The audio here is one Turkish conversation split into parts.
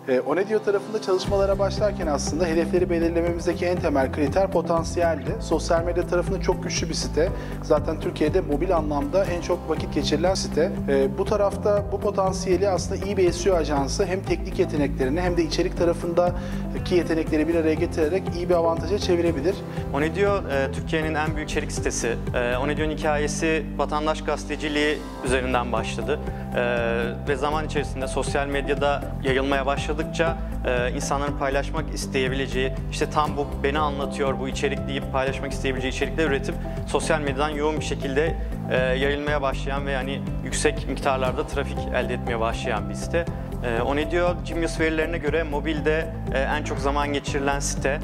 Onedio tarafında çalışmalara başlarken aslında hedefleri belirlememizdeki en temel kriter potansiyeldi. Sosyal medya tarafında çok güçlü bir site. Zaten Türkiye'de mobil anlamda en çok vakit geçirilen site. Bu tarafta bu potansiyeli aslında iyi bir SEO ajansı hem teknik yeteneklerini hem de içerik tarafındaki yetenekleri bir araya getirerek iyi bir avantaja çevirebilir. Onedio, Türkiye'nin en büyük içerik sitesi. Onedio'nun hikayesi vatandaş gazeteciliği üzerinden başladı. Ve zaman içerisinde sosyal medyada yayılmaya başladıkça insanların paylaşmak isteyebileceği, işte tam bu beni anlatıyor bu içerik deyip paylaşmak isteyebileceği içerikler üretip sosyal medyadan yoğun bir şekilde yayılmaya başlayan ve yani yüksek miktarlarda trafik elde etmeye başlayan bir site. Onedio, Genius verilerine göre mobilde en çok zaman geçirilen site.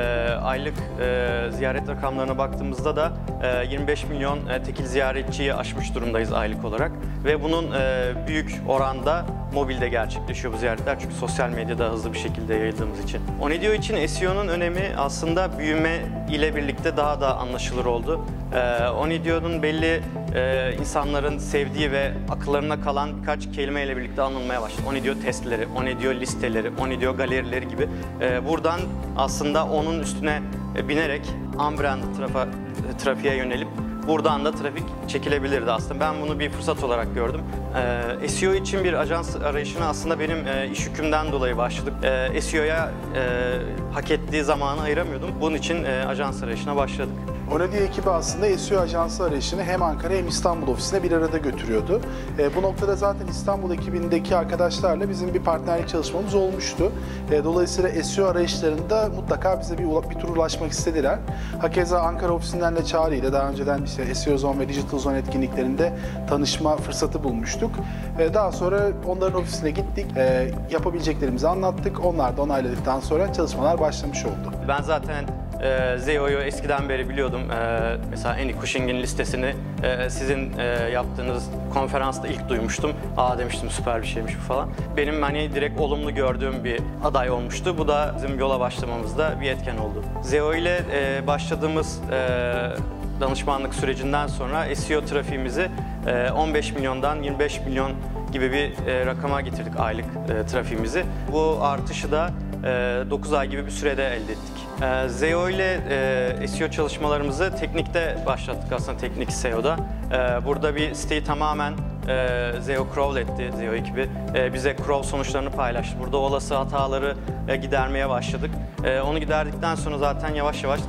Aylık ziyaret rakamlarına baktığımızda da 25 milyon tekil ziyaretçiyi aşmış durumdayız aylık olarak. Ve bunun büyük oranda mobilde gerçekleşiyor bu ziyaretler çünkü sosyal medyada hızlı bir şekilde yayıldığımız için. Onedio için SEO'nun önemi aslında büyüme ile birlikte daha da anlaşılır oldu. Onedio'nun belli insanların sevdiği ve akıllarına kalan birkaç kelimeyle birlikte anılmaya başladı. Onedio testleri, Onedio listeleri, Onedio galerileri gibi. Buradan aslında onun üstüne binerek unbranded trafiğe yönelip buradan da trafik çekilebilirdi aslında. Ben bunu bir fırsat olarak gördüm. SEO için bir ajans arayışına aslında benim iş yükümden dolayı başladık. SEO'ya hak ettiği zamanı ayıramıyordum. Bunun için ajans arayışına başladık. Onedio ekibi aslında SEO ajansı arayışını hem Ankara hem İstanbul ofisine bir arada götürüyordu. Bu noktada zaten İstanbul ekibindeki arkadaşlarla bizim bir partnerlik çalışmamız olmuştu. Dolayısıyla SEO arayışlarında mutlaka bize bir tur ulaşmak istediler. Hakeza Ankara ofisinden de Çağrı ile daha önceden işte SEO Zone ve Digital Zone etkinliklerinde tanışma fırsatı bulmuştuk. Daha sonra onların ofisine gittik, yapabileceklerimizi anlattık. Onlar da onayladıktan sonra çalışmalar başlamış oldu. Ben zaten ZEO'yu eskiden beri biliyordum. Mesela Annie Cushing'in listesini sizin yaptığınız konferansta ilk duymuştum. Aa demiştim süper bir şeymiş bu falan. Benim hani direkt olumlu gördüğüm bir aday olmuştu. Bu da bizim yola başlamamızda bir etken oldu. ZEO ile başladığımız danışmanlık sürecinden sonra SEO trafiğimizi 15 milyondan 25 milyon gibi bir rakama getirdik aylık trafiğimizi. Bu artışı da 9 ay gibi bir sürede elde ettik. ZEO ile SEO çalışmalarımızı teknikte başlattık aslında, teknik SEO'da. Burada bir siteyi tamamen ZEO crawl etti, ZEO ekibi. Bize crawl sonuçlarını paylaştı. Burada olası hataları gidermeye başladık. Onu giderdikten sonra zaten yavaş yavaş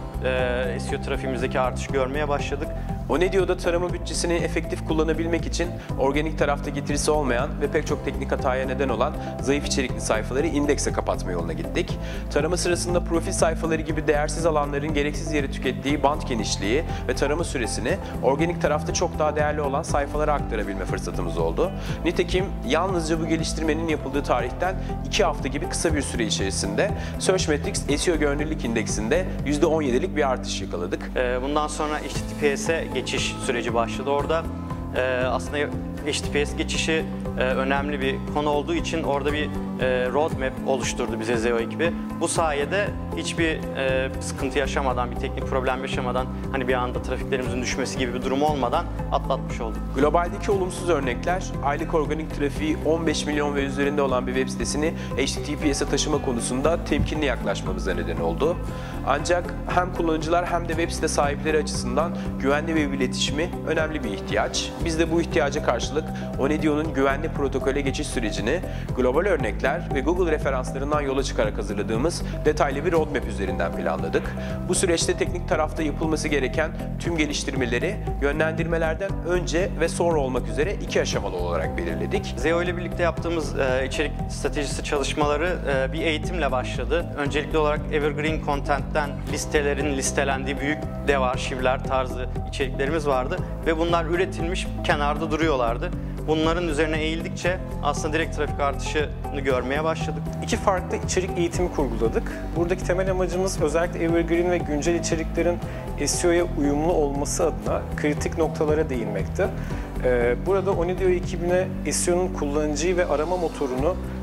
SEO trafiğimizdeki artış görmeye başladık. Onedio'da tarama bütçesini efektif kullanabilmek için organik tarafta getirisi olmayan ve pek çok teknik hataya neden olan zayıf içerikli sayfaları indekse kapatma yoluna gittik. Tarama sırasında profil sayfaları gibi değersiz alanların gereksiz yere tükettiği bant genişliği ve tarama süresini organik tarafta çok daha değerli olan sayfalara aktarabilme fırsatımız oldu. Nitekim yalnızca bu geliştirmenin yapıldığı tarihten 2 hafta gibi kısa bir süre içerisinde Searchmetrics SEO görünürlük indeksinde %17'lik bir artış yakaladık. Bundan sonra HTTPS'e geçiş süreci başladı. Orada aslında HTTPS geçişi önemli bir konu olduğu için orada bir roadmap oluşturdu bize ZEO ekibi. Bu sayede hiçbir sıkıntı yaşamadan, bir teknik problem yaşamadan, hani bir anda trafiklerimizin düşmesi gibi bir durum olmadan atlatmış olduk. Globaldeki olumsuz örnekler, aylık organik trafiği 15 milyon ve üzerinde olan bir web sitesini HTTPS'e taşıma konusunda temkinli yaklaşmamıza neden oldu. Ancak hem kullanıcılar hem de web site sahipleri açısından güvenli web iletişimi önemli bir ihtiyaç. Biz de bu ihtiyaca karşılık Onedio'nun güvenli protokole geçiş sürecini global örnekler ve Google referanslarından yola çıkarak hazırladığımız detaylı bir roadmap üzerinden planladık. Bu süreçte teknik tarafta yapılması gereken tüm geliştirmeleri yönlendirmelerden önce ve sonra olmak üzere 2 aşamalı olarak belirledik. ZEO ile birlikte yaptığımız içerik stratejisi çalışmaları bir eğitimle başladı. Öncelikli olarak Evergreen Content'ten listelerin listelendiği büyük dev arşivler tarzı içeriklerimiz vardı ve bunlar üretilmiş, kenarda duruyorlardı. Bunların üzerine eğildikçe aslında direkt trafik artışını görmeye başladık. 2 farklı içerik eğitimi kurguladık. Buradaki temel amacımız özellikle Evergreen ve güncel içeriklerin SEO'ya uyumlu olması adına kritik noktalara değinmekte. Burada Onedio ekibine SEO'nun kullanıcıyı ve arama motorunu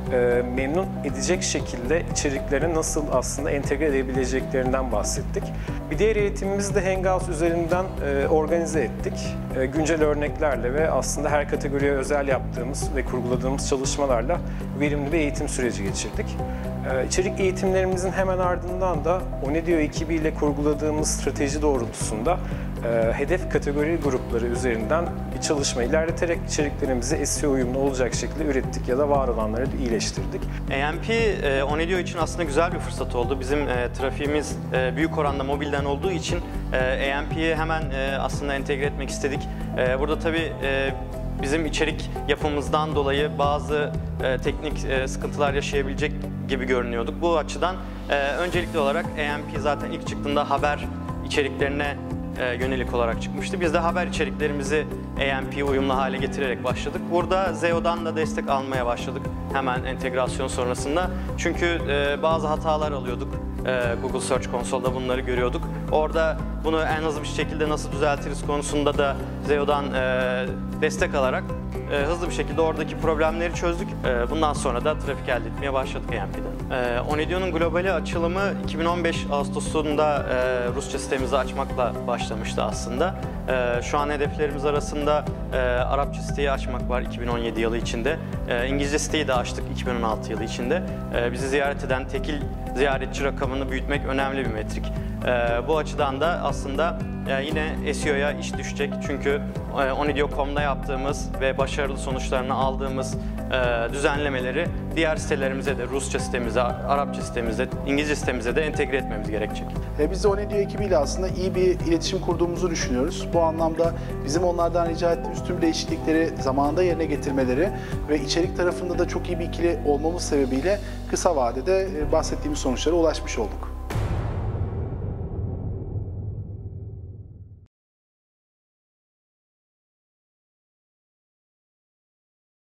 memnun edecek şekilde içeriklere nasıl aslında entegre edebileceklerinden bahsettik. Bir diğer eğitimimizi de Hangouts üzerinden organize ettik. Güncel örneklerle ve aslında her kategoriye özel yaptığımız ve kurguladığımız çalışmalarla verimli bir eğitim süreci geçirdik. İçerik eğitimlerimizin hemen ardından da Onedio ekibiyle kurguladığımız strateji doğrultusunda hedef kategori grupları üzerinden bir çalışma ilerleterek içeriklerimizi SEO uyumlu olacak şekilde ürettik ya da var olanları da iyileştirdik. AMP, Onedio için aslında güzel bir fırsat oldu. Bizim trafiğimiz büyük oranda mobilden olduğu için AMP'yi hemen aslında entegre etmek istedik. Burada tabii bizim içerik yapımızdan dolayı bazı teknik sıkıntılar yaşayabilecek gibi görünüyorduk. Bu açıdan öncelikli olarak AMP zaten ilk çıktığında haber içeriklerine yönelik olarak çıkmıştı. Biz de haber içeriklerimizi AMP'ye uyumlu hale getirerek başladık. Burada SEO'dan da destek almaya başladık hemen entegrasyon sonrasında. Çünkü bazı hatalar alıyorduk. Google Search Console'da bunları görüyorduk. Orada bunu en hızlı bir şekilde nasıl düzeltiriz konusunda da SEO'dan destek alarak hızlı bir şekilde oradaki problemleri çözdük. Bundan sonra da trafik elde etmeye başladık AMP'den. Onedio'nun globali açılımı 2015 Ağustos'unda Rusça sitemizi açmakla başlamıştı aslında. Şu an hedeflerimiz arasında Arapça siteyi açmak var 2017 yılı içinde. İngilizce siteyi de açtık 2016 yılı içinde. Bizi ziyaret eden tekil ziyaretçi rakamını büyütmek önemli bir metrik. Bu açıdan da aslında yine SEO'ya iş düşecek. Çünkü Onedio.com'da yaptığımız ve başarılı sonuçlarını aldığımız düzenlemeleri diğer sitelerimize de, Rusça sitemize, Arapça sitemize, İngilizce sitemize de entegre etmemiz gerekecek. Biz de Onedio ekibiyle aslında iyi bir iletişim kurduğumuzu düşünüyoruz. Bu anlamda bizim onlardan rica ettiğimiz tüm değişiklikleri zamanında yerine getirmeleri ve içerik tarafında da çok iyi bir ikili olmamız sebebiyle kısa vadede bahsettiğimiz sonuçlara ulaşmış olduk.